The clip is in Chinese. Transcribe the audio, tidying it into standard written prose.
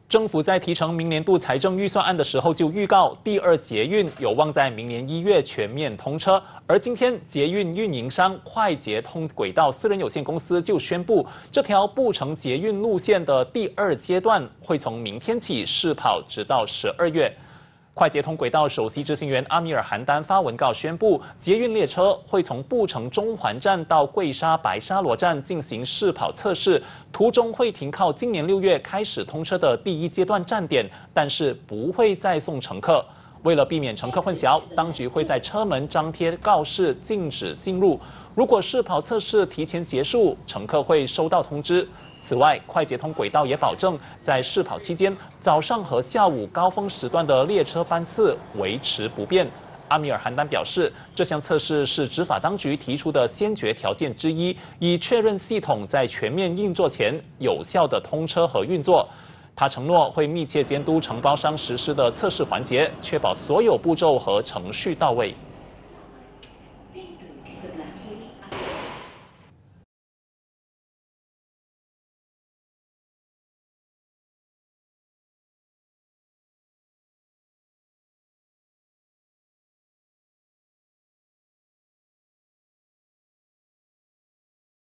政府在提呈明年度财政预算案的时候就预告，第二捷运有望在明年1月全面通车。而今天，捷运运营商快捷通轨道私人有限公司就宣布，这条不乘捷运路线的第二阶段会从明天起试跑，直到12月。快捷通轨道首席执行员阿米尔汗丹发文告宣布，捷运列车会从布城中环站到桂沙白沙罗站进行试跑测试，途中会停靠今年6月开始通车的第一阶段站点，但是不会再送乘客。为了避免乘客混淆，当局会在车门张贴告示禁止进入。如果试跑测试提前结束，乘客会收到通知。此外，快捷通轨道也保证，在试跑期间，早上和下午高峰时段的列车班次维持不变。阿米尔汗丹表示，这项测试是执法当局提出的先决条件之一，以确认系统在全面运作前有效的通车和运作。他承诺会密切监督承包商实施的测试环节，确保所有步骤和程序到位。